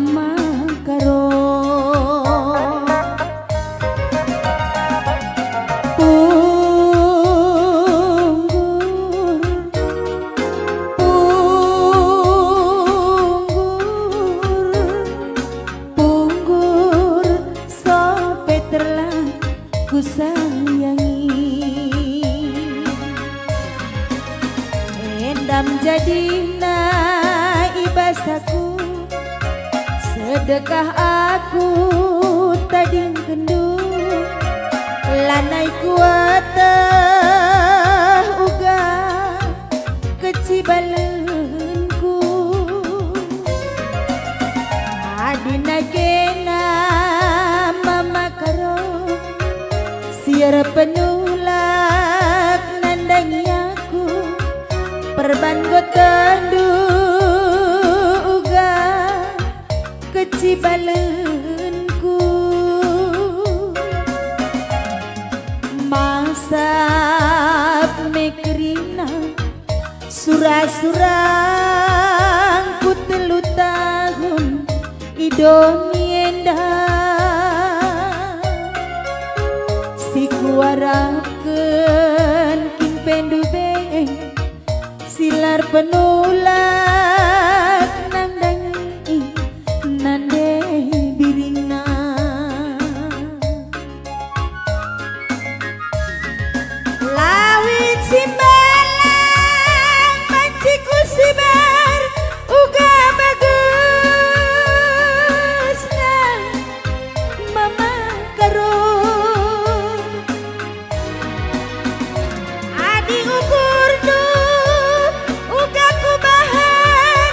mama karo punggur sope telah ku sayangi endam jadi ibasaku sedekah aku tading kendu lanai kuata uga kecibalenku adina kena mama karo siar penulak nandangi aku perban gotandu uga kecibalenku masa mekerina surang ku telu tahun idoni endah si kuarapkeun kimpendu beng silar penulak nandangi nande birina lawit simbalang manciku sibar uga bagusna mama karo adi ukur nu uga kubahan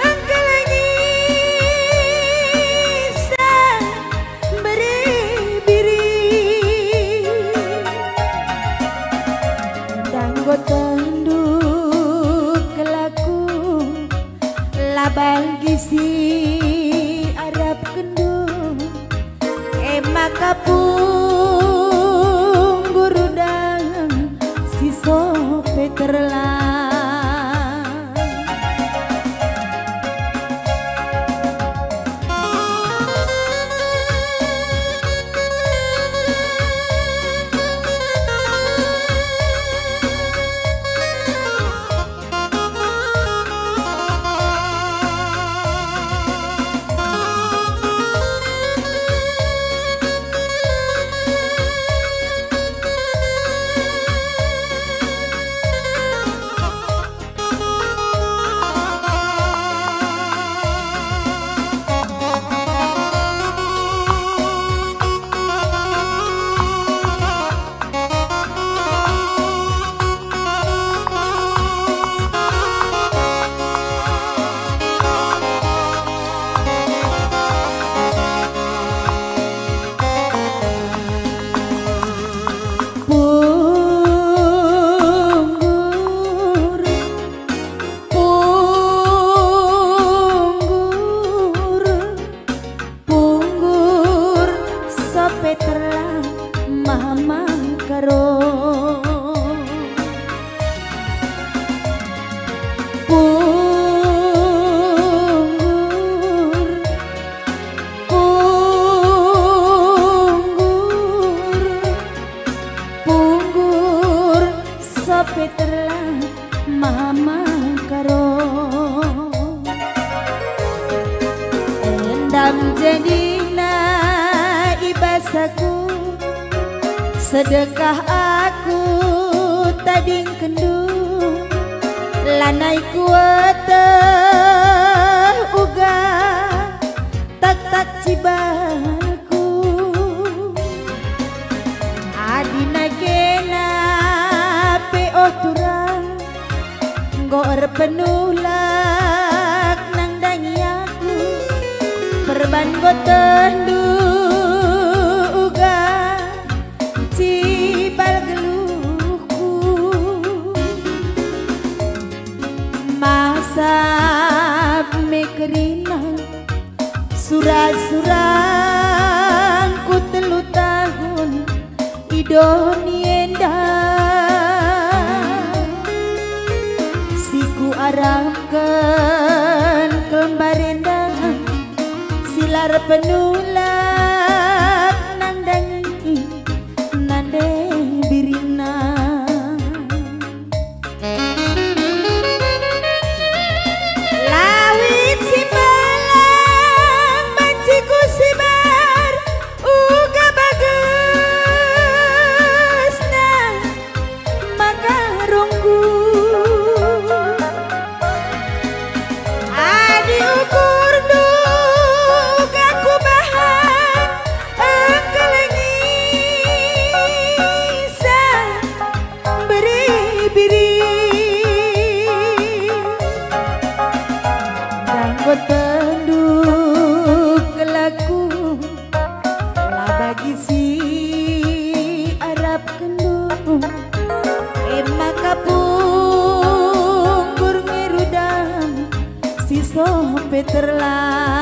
angkelangisa beri-biri danggo tanduk kelaku labang gisi Arab kendu emak kapung gurudang si sope terlang mama karo punggur sope terlang mama karo endam jadina ibasaku sedekah aku tading kendu lanai kuata uga tak cibalku adina kena peo turang gor penulak nangdangi aku perban gotandu cibal geluhku masa mekerina surang ku telu tahun idoni endah siku arahkan kelembar endah silar penulat nandangi nande birina lawit simbalang banciku sibar uga bagusna maka rongku adi ukur duga ku bahan engkelengisa beri-beri ranggot tenduk laku lah bagi si Arab kendung emak kapung ngerudang si sope terlah